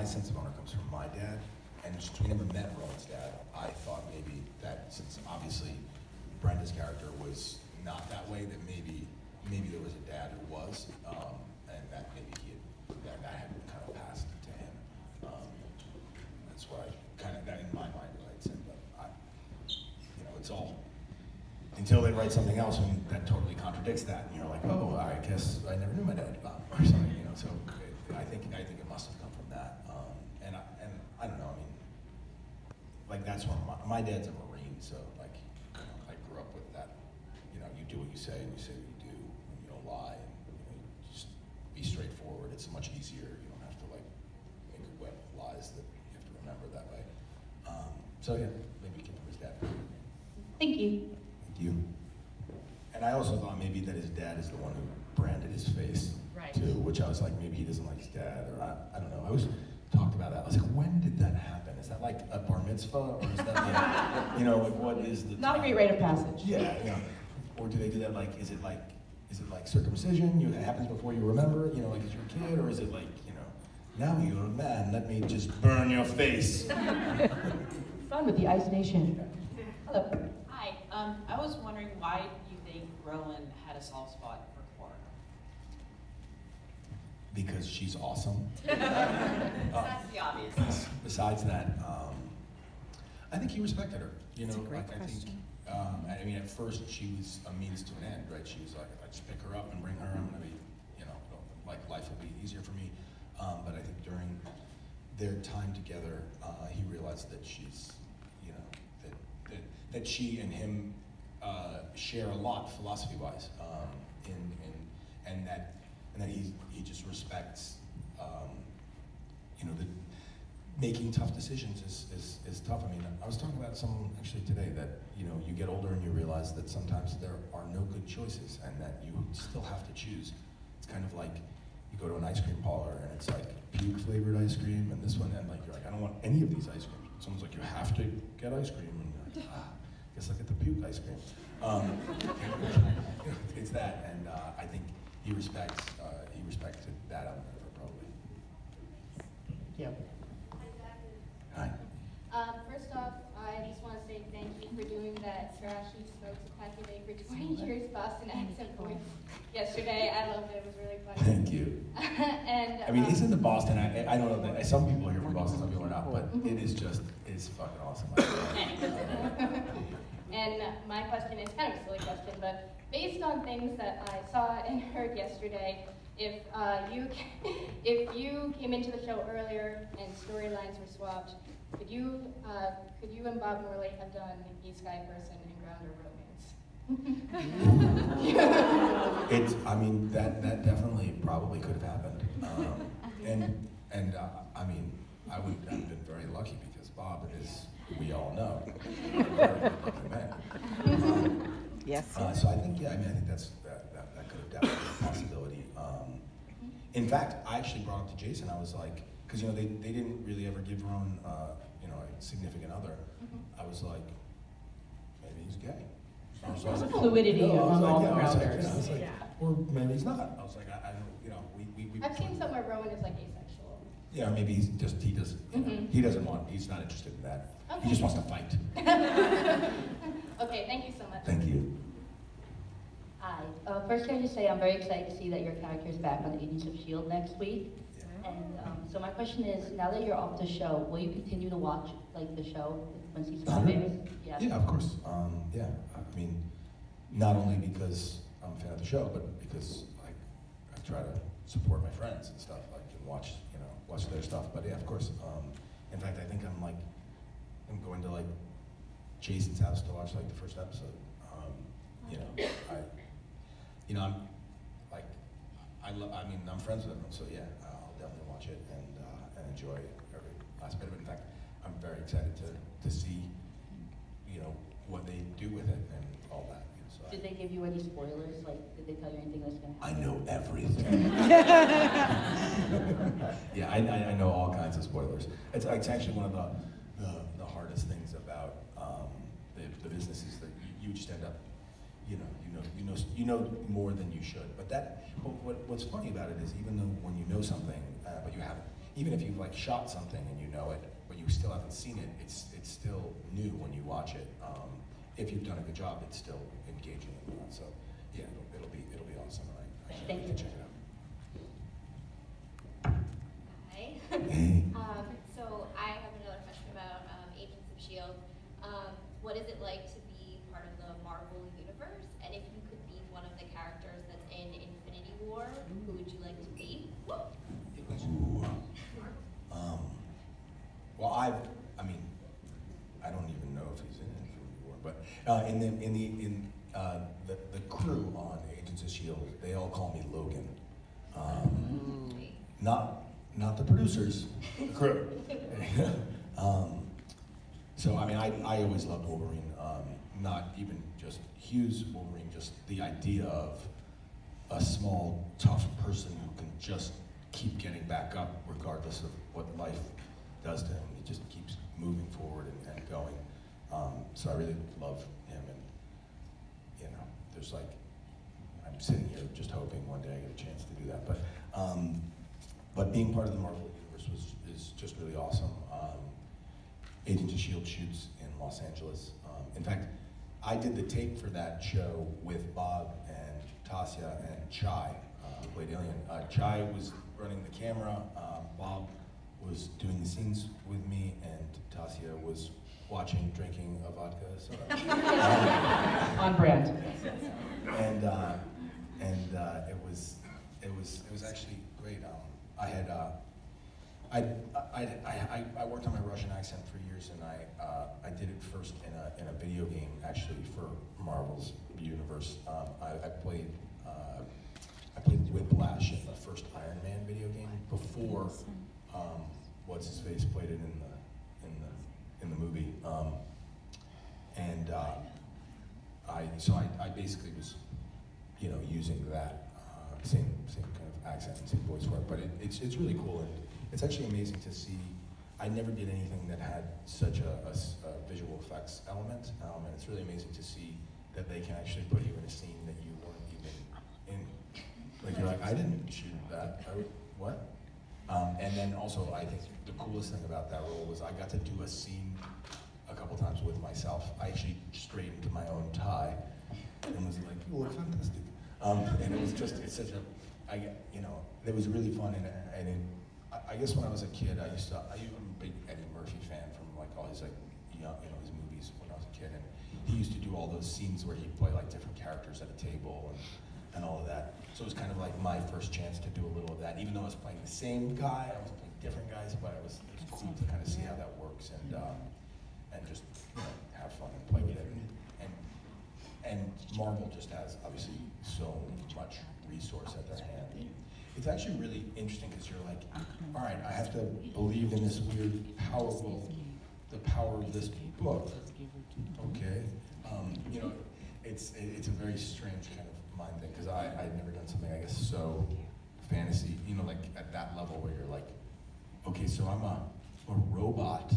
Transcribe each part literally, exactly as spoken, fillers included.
my sense of honor comes from my dad, and since we never met Rowan's dad, I thought maybe that since obviously Brenda's character was not that way, that maybe maybe there was a dad who was, um, and that maybe he had, that, that had kind of passed to him. Um, that's what I kind of, that in my mind, what I'd said, but I, you know, it's all, until they write something else and that totally contradicts that, and you're like, oh, I guess I never knew my dad, um, or something, you know, so it, I think I think it must have come from that, um, and, I, and I don't know, I mean, like that's one of my, my dad's a Marine, so like, you know, I grew up with that, you know, you do what you say and you say what you do, and you don't lie, and you know, you just be straightforward. It's much easier. You don't have to like make a web of lies that you have to remember that way. Um, so yeah, maybe give him his dad. Thank you. Thank you. And I also thought maybe that his dad is the one who branded his face Right. too, which I was like, maybe he doesn't like his dad, or I, I don't know. I always talked about that. I was like, when did that happen? Is that like a bar mitzvah, or is that like, you know, like what is the Not a great rite of passage. Yeah, you know, or do they do that like, is it like, is it like circumcision? You, it happens before you remember, you know, like as you're a kid, or is it like, you know, now you're a man, let me just burn your face. Fun with the Ice Nation. Hello. Hi, um, I was wondering why you think Rowan had a soft spot for Cora? Because she's awesome. That's the obvious. Besides that, um, I think he respected her. You know, That's a great like I think, question. um, I mean, at first she was a means to an end, right? She was like, if I just pick her up and bring her, I'm gonna be, you know, like life will be easier for me. Um, but I think during their time together, uh, he realized that she's, you know, that that, that she and him uh, share a lot philosophy-wise, um, in, in and that and that he he just respects, um, you know, that making tough decisions is, is is tough. I mean, I was talking about someone actually today that, you know, you get older and you realize that sometimes there are no good choices and that you still have to choose. It's kind of like you go to an ice cream parlor and it's like puke flavored ice cream and this one, and like you're like, I don't want any of these ice creams. Someone's like, you have to get ice cream, and you're like, ah, guess I'll get the puke ice cream. Um, it's that, and uh, I think he respects uh, he respected that element of her probably. Yeah. Hi. Um, first off, I just want to say thank you for doing that trashy smoke spectacular for twenty years Boston accent voice yesterday. I loved it. It was really funny. Thank you. and I mean, um, isn't the Boston? I, I don't know that some people are here from Boston, some people are not, but it is just it's fucking awesome. And my question is kind of a silly question, but based on things that I saw and heard yesterday, if uh, you if you came into the show earlier and storylines were swapped, could you uh, could you and Bob Morley have done E Sky Person and Grounder romance? It's, I mean, that that definitely probably could have happened, um, and and uh, I mean, I would have been very lucky because Bob is, we all know, a very good-looking man. Um, Yes. Uh, so I think, yeah, I mean, I think that's that, that, that could have definitely been a possibility. Um, in fact, I actually brought it to Jason. I was like, because you know they, they didn't really ever give Rowan, uh, you know, a significant other. I was like, maybe he's gay. I was There's like, a fluidity you know, I was among like, all yeah, I was like, Grounders. you know, I was like, Yeah. or maybe he's not. I was like, I, I don't, you know, we we. we I've seen somewhere Rowan is like asexual. Yeah, maybe he's just he doesn't you know, Mhm. he doesn't want he's not interested in that. Okay. He just wants to fight. Okay, thank you so much. Thank you. Hi. Uh, first, can I just say I'm very excited to see that your character is back on Agents of S H I E L D next week. And um, so my question is, now that you're off the show, will you continue to watch like the show when season five airs? Yeah. Yeah, of course. Um, yeah, I mean, not only because I'm a fan of the show, but because I, I try to support my friends and stuff, like and watch, you know, watch their stuff. But yeah, of course. Um, in fact, I think I'm like, I'm going to like Jason's house to watch like the first episode. Um, you know, I, you know, I'm like, I love. I mean, I'm friends with him, so yeah, I'll definitely watch it and uh, and enjoy every last bit of it. In fact, I'm very excited to to see, you know, what they do with it and all that. So Did they give you any spoilers? Like, did they tell you anything that's gonna I happen? know everything. Yeah, I, I, I know all kinds of spoilers. It's, it's actually one of the, the, the hardest things about um, the, the business is that you, you just end up, you know, you know, you know, you know more than you should. But that, but what, what's funny about it is even though when you know something, uh, but you haven't, even if you've like shot something and you know it, but you still haven't seen it, it's it's still new when you watch it. Um, if you've done a good job, it's still engaging and whatnot. So yeah, it'll, it'll be it'll be awesome. And I, I can't Thank wait you. to check it out. Hi. Hey. Um, so I have another question about um, Agents of S H I E L D. Um, what is it like to be part of the Marvel universe? And if you could be one of the characters that's in Infinity War, who would you like to be? Ooh. Um, well, I've, I mean, I don't even know if he's in Infinity War, but uh, in the in the in uh, the the crew on Agents of S H I E L D, they all call me Logan. Um, not not the producers, the crew. um, so I mean, I I always loved Wolverine. Um, not even just Hugh's Wolverine, just the idea of a small, tough person who can just keep getting back up regardless of what life does to him. He just keeps moving forward and, and going. Um, so I really love him, and you know, there's like, I'm sitting here just hoping one day I get a chance to do that. But um, but being part of the Marvel universe was is just really awesome. Um, Agents of S H I E L D shoots in Los Angeles. Um, in fact, I did the tape for that show with Bob and Tasya and Chai, uh, who played Alien. Uh, Chai was running the camera, um, Bob was doing the scenes with me, and Tasya was watching, drinking a vodka soda. um, On brand. and uh, and uh, it was it was it was actually great. Um, I had uh, I, I, I, I worked on my Russian accent for years, and I uh, I did it first in a in a video game actually for Marvel's universe. Um, I, I played uh, I played Whiplash in the first Iron Man video game before um, what's his face played it in the in the in the movie. Um, and uh, I so I, I basically was you know using that uh, same same kind of accent and same voice for it. But it, it's it's really cool, and it's actually amazing to see. I never did anything that had such a, a, a visual effects element, um, and it's really amazing to see that they can actually put you in a scene that you weren't even in. Like you're like, I didn't shoot that. I, what? Um, and then also, I think the coolest thing about that role was I got to do a scene a couple times with myself. I actually straightened my own tie and was like, "You look fantastic." Um, and it was just, it's such a, I, you know, it was really fun. And, and it, I guess when I was a kid, I used to, I, I'm a big Eddie Murphy fan from like all his like, you know, you know, his movies when I was a kid. And he used to do all those scenes where he'd play like different characters at a table and, and all of that. So it was kind of like my first chance to do a little of that. Even though I was playing the same guy, I was playing different guys, but it was, it was cool to kind of see how that works and um, and just you know, have fun and play with it. And, and and Marvel just has obviously so much resource at their hand. It's actually really interesting because you're like, all right, I have to believe in this weird, powerful, the power of this book. Okay, um, you know, it's it, it's a very strange kind of mind thing because I I've never done something I guess so fantasy, you know, like at that level where you're like, okay, so I'm a a robot,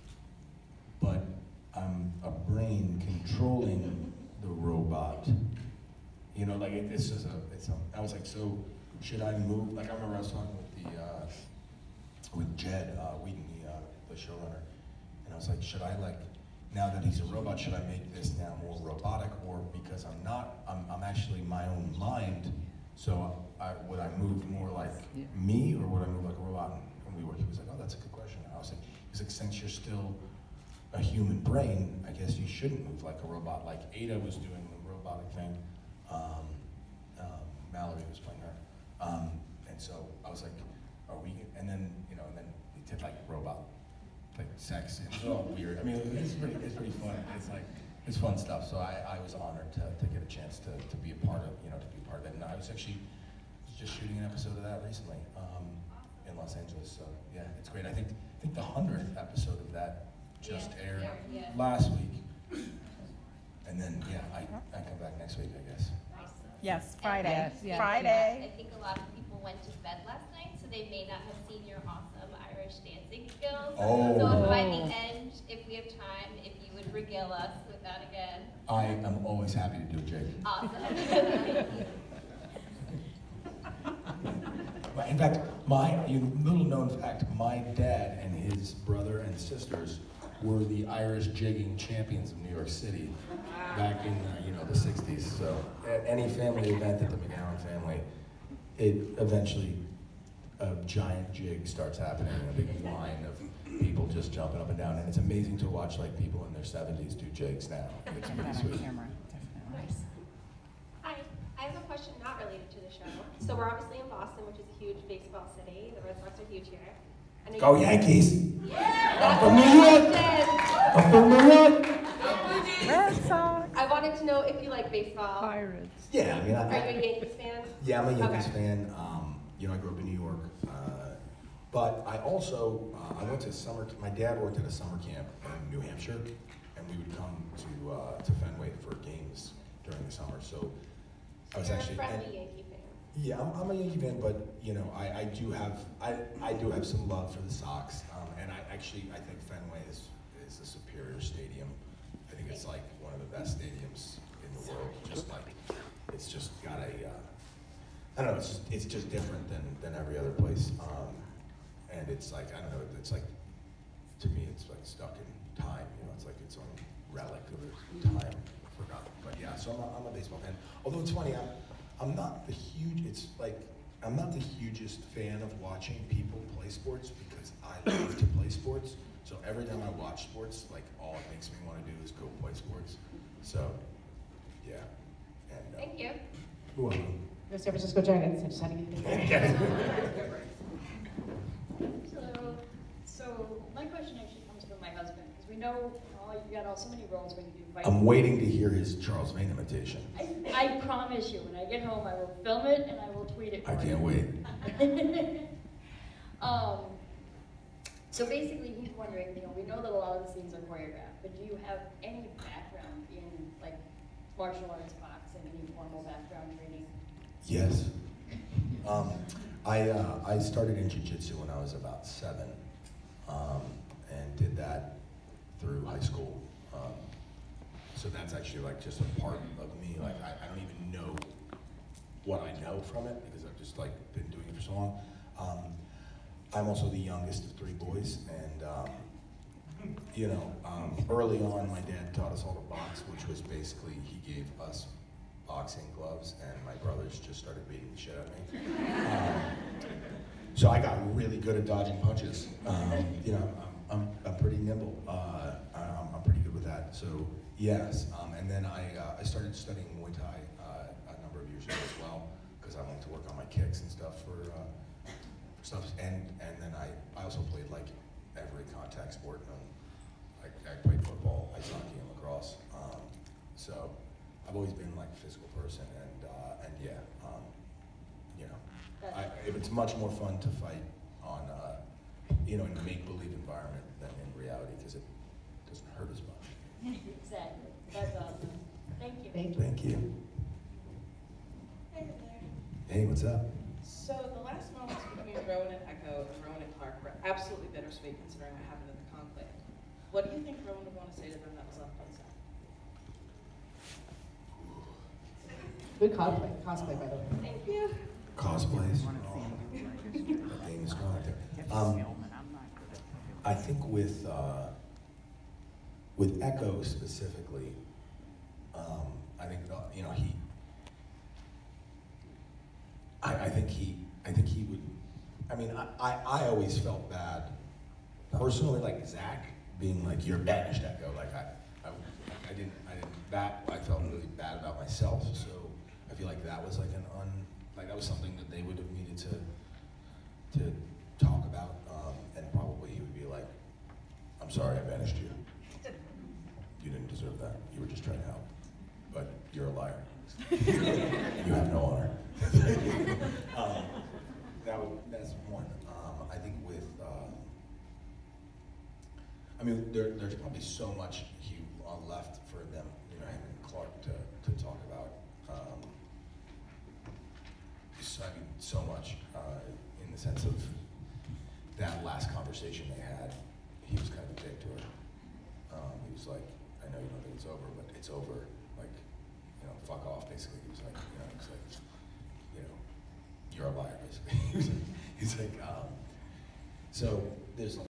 but I'm a brain controlling the robot. You know, like it, it's just a it's a. I was like, so should I move? Like I remember I was talking with the uh, with Jed uh, Whedon, the uh, the showrunner, and I was like, should I like now that he's a robot, should I make this now more robotic, or because I'm not, I'm I'm actually my own mind. So I, would I move more like me, or would I move like a robot? And we were. He was like, oh, that's a good question. And I was like, he's like, since you're still a human brain, I guess you shouldn't move like a robot. Like Ada was doing the robotic thing. Um, um, Mallory was playing her. Um, and so I was like, are we, and then, you know, and then we did like robot, like sex, it was all weird. I mean, it's pretty, it's pretty fun. It's like, it's fun stuff. So I, I was honored to, to get a chance to, to be a part of, you know, to be a part of it. And I was actually just shooting an episode of that recently um, in Los Angeles. So yeah, it's great. I think, I think the hundredth episode of that just Yeah, aired yeah, yeah. last week. And then, yeah, I, I come back next week, I guess. Nice. Yes, Friday. Yes, yes. Friday. I think a lot of people went to bed last night, so they may not have seen your awesome Irish dancing skills. Oh. So by the end, if we have time, if you would regale us with that again. I am always happy to do it, Jake. Awesome. Thank you. In fact, My, you little known fact, my dad and his brother and sisters were the Irish jigging champions of New York City back in, uh, you know, the sixties. So at any family event at the McGowan family, it eventually, a giant jig starts happening, a big line of people just jumping up and down. And it's amazing to watch like people in their seventies do jigs now. It's pretty sweet. Nice. Hi, I have a question not related to the show. So we're obviously in Boston, which is a huge baseball city. The Red Sox are huge here. I know Go you- Yankees! Yeah! I'm from New York! Boston! I'm from New York! Red Sox. I wanted to know if you like baseball. Pirates. Yeah, I mean, I, Are you a Yankees fan? yeah, I'm a Yankees Okay. fan. Um, you know, I grew up in New York. Uh, but I also, uh, I went to summer, my dad worked at a summer camp in New Hampshire, and we would come to, uh, to Fenway for games during the summer. So I was You're actually, a friendly and- Yankee fan. yeah, I'm, I'm a Yankee fan, but you know, I, I do have, I, I do have some love for the Sox, um, and I actually, I think Fenway is, is a superior stadium. I think it's like one of the best stadiums in the world. Just like, it's just got a, uh, I don't know, it's just, it's just different than, than every other place. Um, and it's like, I don't know, it's like, to me, it's like stuck in time. You know, it's like its own relic of time forgotten. But yeah, so I'm a, I'm a baseball fan. Although it's funny, I'm, I'm not the huge, it's like, I'm not the hugest fan of watching people play sports because I love to play sports. So every time I watch sports, like all it makes me want to do is go play sports. So, yeah. And, uh, Thank you. you're welcome. The San Francisco Giants, I just had to get it. So, so my question actually comes from my husband, because we know oh, you got all so many roles when you do fight. I'm waiting to hear his Charles Vane imitation. I, I promise you, when I get home, I will film it and I will tweet it. I for can't you. wait. um, so basically, he's wondering, you know, we know that a lot of the scenes are choreographed, but do you have any background in like martial arts, boxing, any formal background training? Yes. Um, I, uh, I started in jiu-jitsu when I was about seven, um, and did that through high school. Um, so that's actually like just a part of me. Like I, I don't even know what I know from it because I've just like been doing it for so long. Um, I'm also the youngest of three boys, and um, you know, um, early on, my dad taught us all to box, which was basically he gave us boxing gloves, and my brothers just started beating the shit out of me. Um, so I got really good at dodging punches. Um, you know, I'm, I'm, I'm pretty nimble. Uh, I'm, I'm pretty good with that. So yes, um, and then I, uh, I started studying Muay Thai uh, a number of years ago as well, because I wanted to work on my kicks and stuff for, uh, for stuff. And and then I, I also played like every contact sport. Um, I, I played football, ice hockey, and lacrosse. Um, so. I've always been like a physical person, and uh, and yeah, um, you know, I, it's much more fun to fight on, uh, you know, in a make-believe environment than in reality because it doesn't hurt as much. Exactly. That's awesome. Thank you. Thank you. Thank you. Hey there. Hey, what's up? So the last moments between Rowan and Echo and Rowan and Clark were absolutely bittersweet considering what happened in the conclave. What do you think Rowan would want to say to them that was left unsaid? Good cosplay, cosplay by the way. Thank you. Cosplays. Oh, that thing is strong out there. Um, I think with uh, with Echo specifically, um, I think uh, you know he. I, I think he. I think he would. I mean, I, I, I always felt bad, personally, like Zach being like, "You're banished, Echo." Like I, I, I didn't. I didn't. That I felt really bad about myself. So I feel like that was like an un. Like that was something that they would have needed to to talk about, um, and probably he would be like, "I'm sorry, I banished you. You didn't deserve that. You were just trying to help, but you're a liar. You have no honor." um, that would, that's one. Um, I think with, uh, I mean, there, there's probably so much he, uh, left for them, you know, him and Clark to, to talk about. Um, so, I mean, so much uh, in the sense of that last conversation they had. He was kind of a dick to her. Um, he was like, "I know you don't think it's over, but it's over. Like, you know, fuck off." Basically, he was like, you know, he's like, you know, you're a liar. Basically, he was like, He's like, oh. So there's